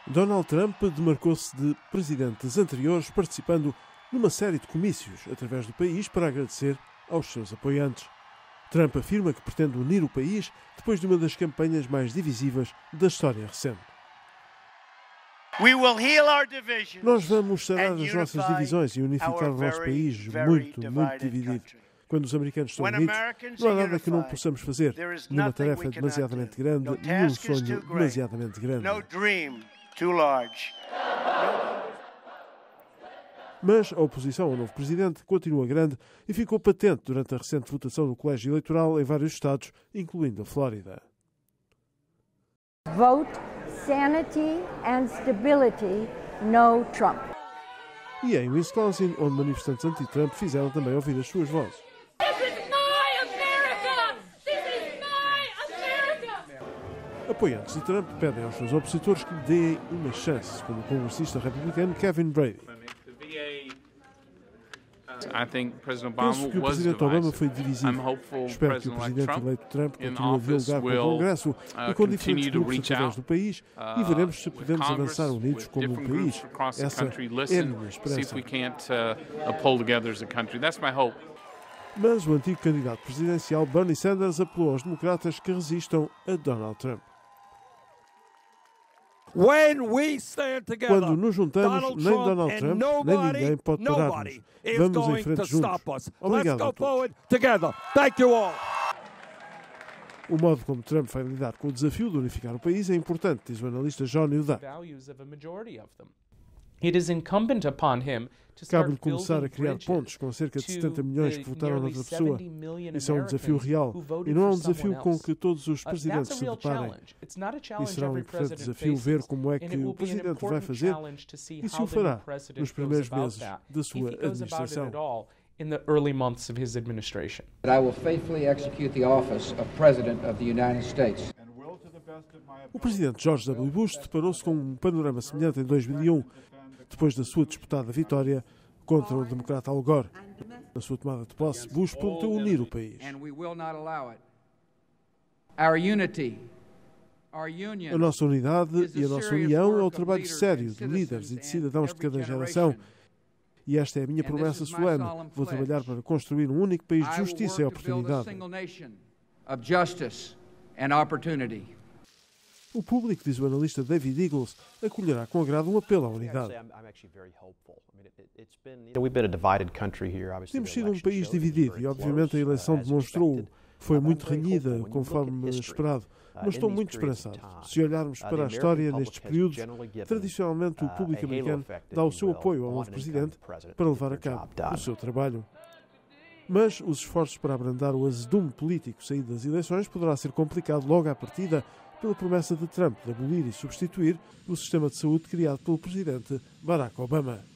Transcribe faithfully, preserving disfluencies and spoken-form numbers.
Donald Trump demarcou-se de presidentes anteriores, participando numa série de comícios através do país para agradecer aos seus apoiantes. Trump afirma que pretende unir o país depois de uma das campanhas mais divisivas da história recente. Nós vamos sarar as nossas divisões e unificar o nosso país muito, muito dividido. Quando os americanos estão unidos, não há nada que não possamos fazer. Nenhuma tarefa é demasiadamente grande, nenhum sonho demasiadamente grande. Mas a oposição ao novo presidente continua grande e ficou patente durante a recente votação no colégio eleitoral em vários estados, incluindo a Flórida. Vote sanity and stability, no Trump. E em Wisconsin, onde manifestantes anti-Trump fizeram também ouvir as suas vozes. Apoiantes de Trump pedem aos seus opositores que lhe deem uma chance, como o congressista republicano Kevin Brady. Penso que o presidente Obama foi divisivo. Espero que o presidente eleito Trump continue a dialogar com o Congresso e com diferentes grupos através do país e veremos se podemos avançar unidos como um país. Essa é a minha esperança. Mas o antigo candidato presidencial Bernie Sanders apelou aos democratas que resistam a Donald Trump. Quando nos juntamos, nem Donald Trump, nem ninguém pode parar-nos. Vamos em frente juntos. Obrigado a todos. O modo como Trump vai lidar com o desafio de unificar o país é importante, diz o analista John Uda. Cabe-lhe começar a criar pontes com cerca de setenta milhões que votaram noutra pessoa. Isso é um desafio real e não é um desafio com que todos os presidentes se deparem. E será um importante desafio ver como é que o presidente vai fazer e se o fará nos primeiros meses da sua administração. I will faithfully execute the office of President of the United States. O presidente George W. Bush deparou-se com um panorama semelhante em dois mil e um, depois da sua disputada vitória contra o democrata Al Gore. Na sua tomada de posse, Bush prometeu unir o país. A nossa unidade e a nossa união é o trabalho sério de líderes e de cidadãos de cada geração. E esta é a minha promessa solene. Vou trabalhar para construir um único país de justiça e oportunidade. O público, diz o analista David Eagles, acolherá com agrado um apelo à unidade. Temos sido um país dividido e, obviamente, a eleição demonstrou-o. Foi muito renhida, conforme esperado, mas estou muito esperançado. Se olharmos para a história nestes períodos, tradicionalmente o público americano dá o seu apoio ao novo presidente para levar a cabo o seu trabalho. Mas os esforços para abrandar o azedume político saído das eleições poderá ser complicado logo à partida pela promessa de Trump de abolir e substituir o sistema de saúde criado pelo presidente Barack Obama.